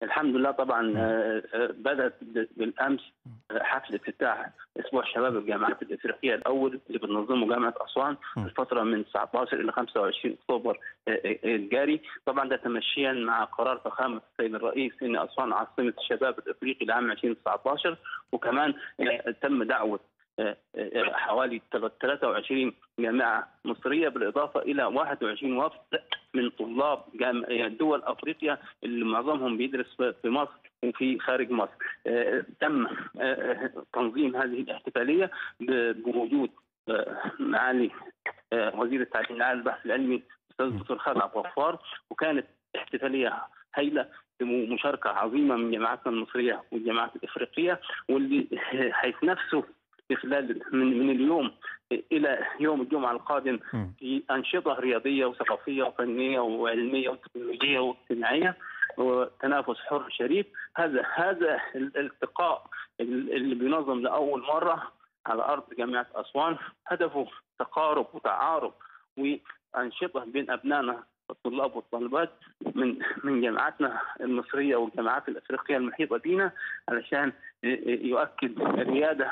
الحمد لله طبعا. بدأت بالأمس حفل افتتاح أسبوع شباب الجامعات الإفريقية الأول اللي بتنظمه جامعة أسوان في الفترة من 19 إلى 25 أكتوبر الجاري. طبعا ده تمشيا مع قرار فخامة السيد الرئيس إن أسوان عاصمة الشباب الإفريقي لعام 2019، وكمان تم دعوة حوالي 23 جامعة مصرية بالإضافة إلى 21 وفد من طلاب دول أفريقيا اللي معظمهم بيدرس في مصر وفي خارج مصر. تم تنظيم هذه الاحتفالية بوجود معالي وزير التعليم العالي والبحث العلمي الأستاذ الدكتور خالد عبد الغفار، وكانت احتفالية هائلة بمشاركة عظيمة من جامعاتنا المصرية والجامعات الإفريقية، واللي هيتنافسوا في خلال من اليوم الى يوم الجمعه القادم في انشطه رياضيه وثقافيه وفنيه وعلميه وتكنولوجيه واجتماعيه وتنافس حر شريف. هذا الالتقاء اللي بينظم لاول مره على ارض جامعه اسوان هدفه تقارب وتعارف وانشطه بين ابنائنا الطلاب والطالبات من جامعاتنا المصريه والجامعات الافريقيه المحيطه بنا، علشان يؤكد الرياده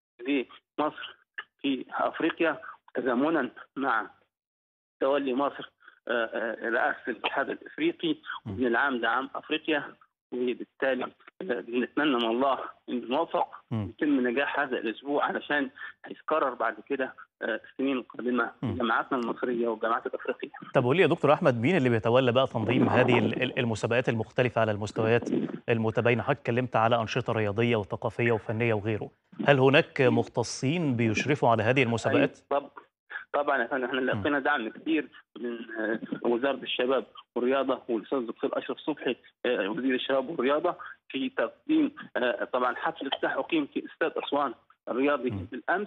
لمصر في افريقيا تزامنا مع تولي مصر رئاسه الاتحاد الافريقي، ومن العام ده عام افريقيا. وبالتالي بنتمنى من الله انه يوفق يتم نجاح هذا الاسبوع علشان هيتكرر بعد كده السنين القادمه في جامعاتنا المصريه والجامعات الافريقيه. طب قول لي يا دكتور احمد، مين اللي بيتولى بقى تنظيم هذه المسابقات المختلفه على المستويات المتباينه؟ حضرتك اتكلمت على انشطه رياضيه وثقافيه وفنيه وغيره، هل هناك مختصين بيشرفوا على هذه المسابقات؟ طبعا احنا لقينا دعم كبير من وزاره الشباب والرياضه والاستاذ الدكتور اشرف صبحي وزير الشباب والرياضه في تقديم طبعا حفل افتتاح اقيم في استاد اسوان الرياضي بالامس،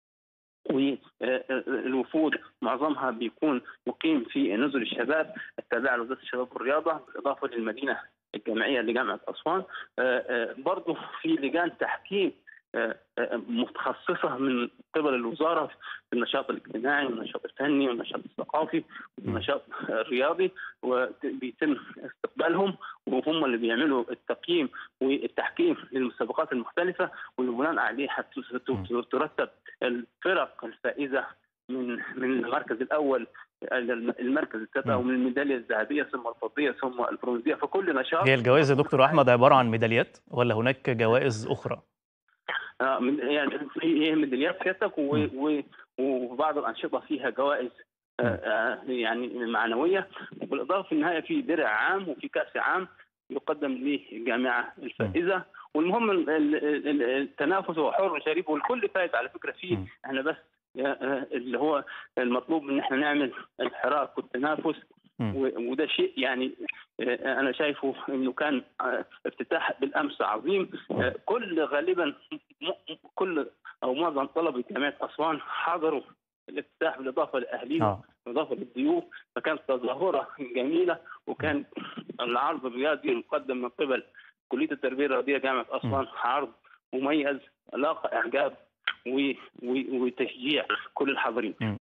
والوفود معظمها بيكون مقيم في نزل الشباب التابعه لوزاره الشباب والرياضه بالاضافه للمدينه الجامعيه لجامعه اسوان. برضه في لجان تحكيم متخصصه من قبل الوزاره في النشاط الاجتماعي والنشاط الفني والنشاط الثقافي والنشاط الرياضي، وبيتم استقبالهم وهم اللي بيعملوا التقييم والتحكيم للمسابقات المختلفه، وبناء عليه ترتب الفرق الفائزه من المركز الاول المركز السابع ومن الميداليه الذهبيه ثم الفضيه ثم البرونزيه في كل نشاط. هي الجوائز يا دكتور احمد عباره عن ميداليات ولا هناك جوائز اخرى؟ يعني هي ميداليات كاتك وبعض الانشطه فيها جوائز يعني معنويه، وبالاضافه في النهايه في درع عام وفي كاس عام يقدم للجامعه الفائزه. والمهم التنافس هو حر وشريف والكل فايز على فكره فيه. احنا بس اللي هو المطلوب ان احنا نعمل الحراك والتنافس، وده شيء يعني انا شايفه انه كان افتتاح بالامس عظيم. غالبا كل او معظم طلبه جامعه اسوان حضروا الافتتاح بالاضافه لاهاليهم بالاضافه للضيوف، فكانت تظاهره جميله، وكان العرض الرياضي المقدم من قبل كليه التربيه الرياضيه جامعه اسوان عرض مميز لاقى اعجاب وتشجيع كل الحاضرين.